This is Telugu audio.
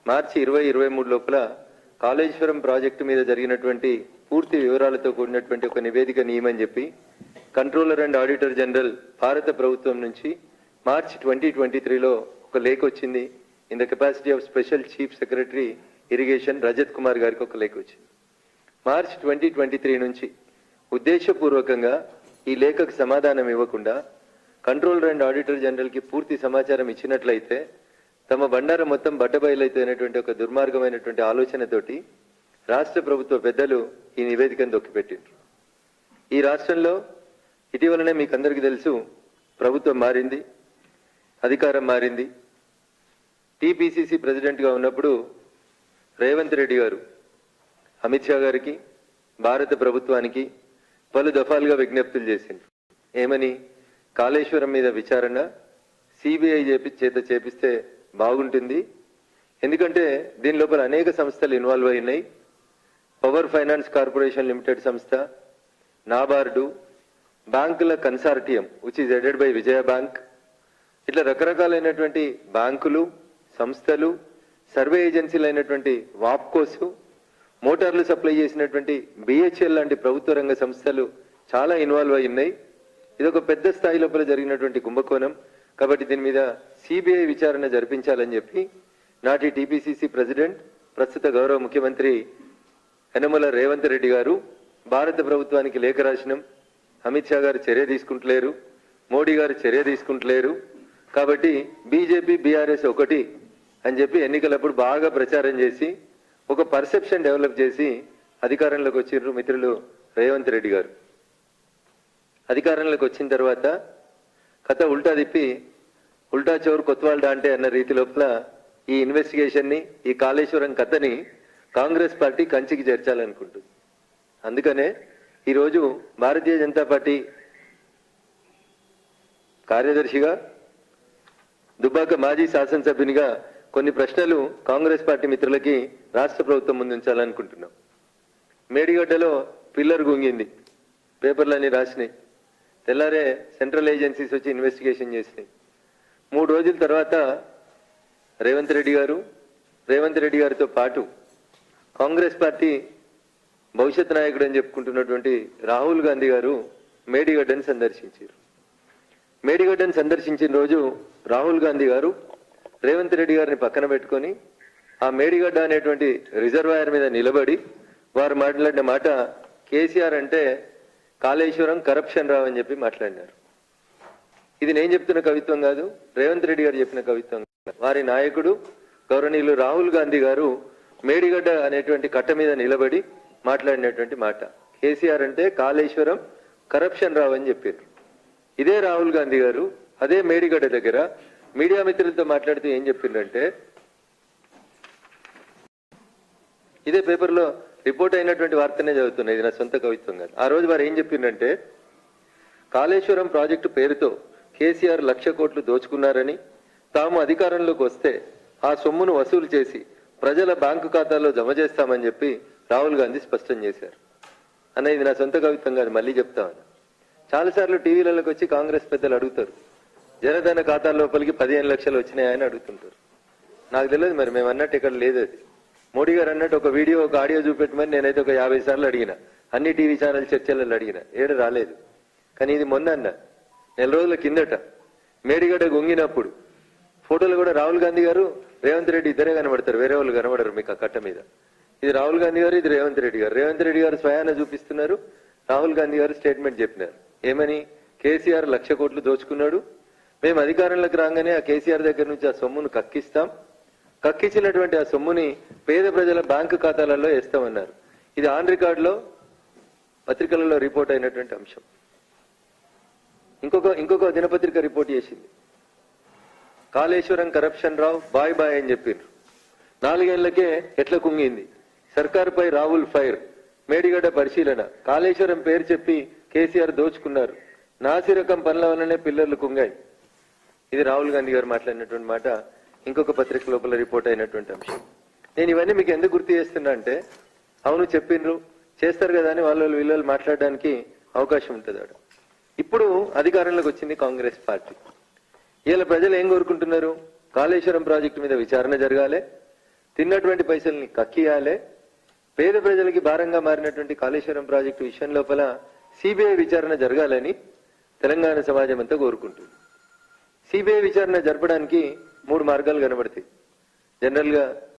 మార్చి 2023 లోపల కాళేశ్వరం ప్రాజెక్టు మీద జరిగినటువంటి పూర్తి వివరాలతో కూడినటువంటి ఒక నివేదిక నియమని చెప్పి కంట్రోలర్ అండ్ ఆడిటర్ జనరల్ భారత ప్రభుత్వం నుంచి మార్చి 2023లో ఒక లేఖ వచ్చింది. In the capacity of special chief secretary irrigation Rajat Kumar గారికి ఒక లేఖ వచ్చింది. మార్చి 2023 నుంచి ఉద్దేశపూర్వకంగా ఈ లేఖకు సమాధానం ఇవ్వకుండా కంట్రోలర్ అండ్ ఆడిటర్ జనరల్కి పూర్తి సమాచారం ఇచ్చినట్లయితే తమ బండారం మొత్తం బట్టబయలైపోయినటువంటి ఒక దుర్మార్గమైనటువంటి ఆలోచనతోటి రాష్ట్ర ప్రభుత్వ పెద్దలు ఈ నివేదికను దొక్కిపెట్టిండ్రు. ఈ రాష్ట్రంలో ఇటీవలనే మీకు అందరికీ తెలుసు, ప్రభుత్వం మారింది, అధికారం మారింది. టీపీసీసీ ప్రెసిడెంట్గా ఉన్నప్పుడు రేవంత్ రెడ్డి గారు అమిత్ షా గారికి, భారత ప్రభుత్వానికి పలు దఫాలుగా విజ్ఞప్తులు చేసిండ్రు. ఏమని? కాళేశ్వరం మీద విచారణ సిబిఐ చేత చేపిస్తే బాగుంటుంది, ఎందుకంటే దీని లోపల అనేక సంస్థలు ఇన్వాల్వ్ అయినాయి. పవర్ ఫైనాన్స్ కార్పొరేషన్ లిమిటెడ్ సంస్థ, నాబార్డు, బ్యాంకుల consortium which is headed by Vijaya bank, ఇట్లా రకరకాలైనటువంటి బ్యాంకులు, సంస్థలు, సర్వే ఏజెన్సీలు అయినటువంటి వాప్కోస్, మోటార్లు సప్లై చేసినటువంటి బిహెచ్ఎల్ లాంటి ప్రభుత్వ రంగ సంస్థలు చాలా ఇన్వాల్వ్ అయి ఉన్నాయి. ఇది ఒక పెద్ద స్థాయి లోపల జరిగినటువంటి కుంభకోణం. కాబట్టి దీని మీద సిబిఐ విచారణ జరిపించాలని చెప్పి నాటి టీపీసీసీ ప్రెసిడెంట్, ప్రస్తుత గౌరవ ముఖ్యమంత్రి యనమల రేవంత్ రెడ్డి గారు భారత ప్రభుత్వానికి లేఖ రాసినాం. అమిత్ షా గారు చర్య తీసుకుంటలేరు, మోడీ గారు చర్య తీసుకుంటలేరు, కాబట్టి బీజేపీ బీఆర్ఎస్ ఒకటి అని చెప్పి ఎన్నికలప్పుడు బాగా ప్రచారం చేసి ఒక పర్సెప్షన్ డెవలప్ చేసి అధికారంలోకి వచ్చిండ్రు మిత్రులు రేవంత్ రెడ్డి గారు. అధికారంలోకి వచ్చిన తర్వాత కథ ఉల్టా తిప్పి ఉల్టా చోరు కొత్వాల్డా అంటే అన్న రీతి లోపల ఈ ఇన్వెస్టిగేషన్ని, ఈ కాళేశ్వరం కథని కాంగ్రెస్ పార్టీ కంచికి చేర్చాలనుకుంటుంది. అందుకనే ఈరోజు భారతీయ జనతా పార్టీ కార్యదర్శిగా, దుబ్బాక మాజీ శాసనసభ్యునిగా కొన్ని ప్రశ్నలు కాంగ్రెస్ పార్టీ మిత్రులకి రాష్ట్ర ప్రభుత్వం ముందుంచాలనుకుంటున్నాం. మేడిగడ్డలో పిల్లర్ గుంగింది, పేపర్లన్నీ రాసినాయి. తెల్లారే సెంట్రల్ ఏజెన్సీస్ వచ్చి ఇన్వెస్టిగేషన్ చేసినాయి. 3 రోజుల తర్వాత రేవంత్ రెడ్డి గారితో పాటు కాంగ్రెస్ పార్టీ భవిష్యత్ నాయకుడు అని చెప్పుకుంటున్నటువంటి రాహుల్ గాంధీ గారు మేడిగడ్డను సందర్శించారు. మేడిగడ్డను సందర్శించిన రోజు రాహుల్ గాంధీ గారు రేవంత్ రెడ్డి గారిని పక్కన పెట్టుకొని ఆ మేడిగడ్డ అనేటువంటి రిజర్వాయర్ మీద నిలబడి వారు మాట్లాడిన మాట, కేసీఆర్ అంటే కాళేశ్వరం కరప్షన్ రావు అని చెప్పి మాట్లాడినారు. ఇది నేను చెప్తున్న కవిత్వం కాదు, రేవంత్ రెడ్డి గారు చెప్పిన కవిత్వం. వారి నాయకుడు గౌరవనీయులు రాహుల్ గాంధీ గారు మేడిగడ్డ అనేటువంటి కట్ట మీద నిలబడి మాట్లాడినటువంటి మాట, కేసీఆర్ అంటే కాళేశ్వరం కరప్షన్ రావు అని చెప్పారు. ఇదే రాహుల్ గాంధీ గారు అదే మేడిగడ్డ దగ్గర మీడియా మిత్రులతో మాట్లాడుతూ ఏం చెప్పిందంటే, ఇదే పేపర్లో రిపోర్ట్ అయినటువంటి వార్తనే చదువుతున్నా, ఇది నా సొంత కవిత్వం కాదు. ఆ రోజు వారు ఏం చెప్పిందంటే, కాళేశ్వరం ప్రాజెక్టు పేరుతో కేసీఆర్ 1,00,000 కోట్లు దోచుకున్నారని, తాము అధికారంలోకి వస్తే ఆ సొమ్మును వసూలు చేసి ప్రజల బ్యాంకు ఖాతాల్లో జమ చేస్తామని చెప్పి రాహుల్ గాంధీ స్పష్టం చేశారు. అన్న ఇది నా సొంత కవిత్వం కాదు, మళ్ళీ చెప్తామని. చాలాసార్లు టీవీలలోకి వచ్చి కాంగ్రెస్ పెద్దలు అడుగుతారు, జనధన ఖాతాల లోపలికి 15 లక్షలు వచ్చినాయని అడుగుతుంటారు. నాకు తెలియదు మరి, మేము అన్నట్టు ఇక్కడ లేదు. అది మోడీ గారు అన్నట్టు ఒక వీడియో, ఒక ఆడియో చూపెట్టమని నేనైతే ఒక 50 సార్లు అడిగిన, అన్ని టీవీ ఛానల్ చర్చలలో అడిగిన, ఏడు రాలేదు. కానీ ఇది మొన్న అన్న, 4 రోజుల కిందట మేడిగడ్డ గొంగినప్పుడు ఫోటోలు కూడా రాహుల్ గాంధీ గారు, రేవంత్ రెడ్డి ఇద్దరే కనబడతారు, వేరే వాళ్ళు కనబడరు మీకు ఆ కట్ట మీద. ఇది రాహుల్ గాంధీ గారు, ఇది రేవంత్ రెడ్డి గారు. రేవంత్ రెడ్డి గారు స్వయాన చూపిస్తున్నారు, రాహుల్ గాంధీ గారు స్టేట్మెంట్ చెప్పినారు. ఏమని? కేసీఆర్ 1,00,000 కోట్లు దోచుకున్నాడు, మేము అధికారంలోకి రాగానే ఆ కేసీఆర్ దగ్గర నుంచి ఆ సొమ్మును కక్కిస్తాం, కక్కించినటువంటి ఆ సొమ్ముని పేద ప్రజల బ్యాంకు ఖాతాలలో వేస్తామన్నారు. ఇది ఆన్ రికార్డులో పత్రికలలో రిపోర్ట్ అయినటువంటి అంశం. ఇంకొక దినపత్రిక రిపోర్ట్ చేసింది, Kaleshwaram corruption Rao bye bye అని చెప్పిండ్రు. 4 ఏళ్లకే ఎట్లా కుంగింది, సర్కారుపై రాహుల్ ఫైర్, మేడిగడ్డ పరిశీలన, కాళేశ్వరం పేరు చెప్పి కేసీఆర్ దోచుకున్నారు, నాసిరకం పనుల వల్లనే పిల్లర్లు కుంగాయి. ఇది రాహుల్ గాంధీ గారు మాట్లాడినటువంటి మాట, ఇంకొక పత్రిక లోపల రిపోర్ట్ అయినటువంటి అంశం. నేను ఇవన్నీ మీకు ఎందుకు గుర్తు చేస్తున్నా అంటే, అవును చెప్పిండ్రు, చేస్తారు కదా అని వీళ్ళు మాట్లాడడానికి అవకాశం ఉంటుంది. ఇప్పుడు అధికారంలోకి వచ్చింది కాంగ్రెస్ పార్టీ. ఇలా ప్రజలు ఏం కోరుకుంటున్నారు? కాళేశ్వరం ప్రాజెక్టు మీద విచారణ జరగాలి, తిన్నటువంటి పైసల్ని కక్కియాలే. పేద ప్రజలకి భారంగా మారినటువంటి కాళేశ్వరం ప్రాజెక్టు విషయం లోపల సిబిఐ విచారణ జరగాలని తెలంగాణ సమాజం అంతా కోరుకుంటుంది. సిబిఐ విచారణ జరపడానికి 3 మార్గాలు కనబడతాయి. జనరల్ గా